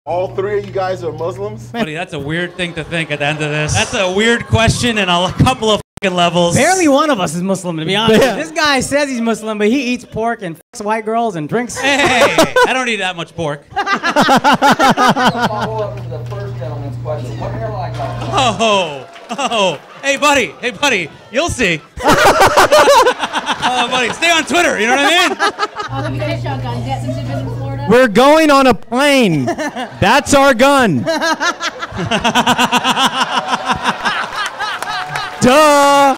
All three of you guys are Muslims? Buddy, that's a weird thing to think at the end of this. That's a weird question in a couple of fucking levels. Barely one of us is Muslim, to be honest. Yeah. This guy says he's Muslim, but he eats pork and fucks white girls and drinks. Hey, I don't eat that much pork. Follow up to the first gentleman's question. What hairline color? Hey buddy, you'll see. Buddy, stay on Twitter, you know what I mean? Let me get a shotgun. Get some zippers in Florida. We're going on a plane. That's our gun. Duh.